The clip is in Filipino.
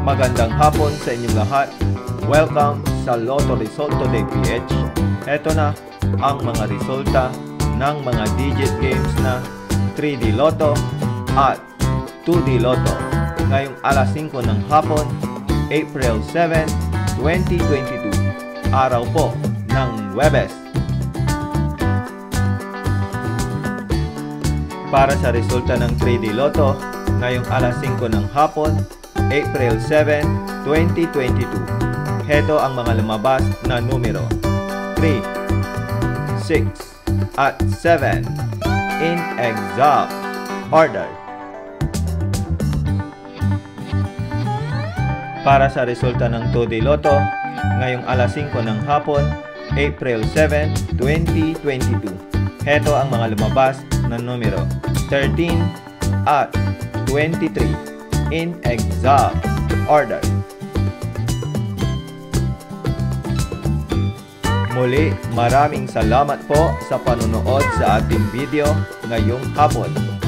Magandang hapon sa inyong lahat. Welcome sa Lotto Result Today PH. Ito na ang mga resulta ng mga digit games na 3D Lotto at 2D Lotto ngayong alas 5 ng hapon, April 7, 2022, araw po ng Huwebes. Para sa resulta ng 3D Lotto ngayong alas 5 ng hapon, April 7, 2022. Heto ang mga lumabas na numero 3, 6, at 7 in exact order. Para sa resulta ng 2D Lotto ngayong alas 5 ng hapon, April 7, 2022. Heto ang mga lumabas na numero 13 at 23 in exact order. Muli, maraming salamat po sa panonood sa ating video ngayong hapon.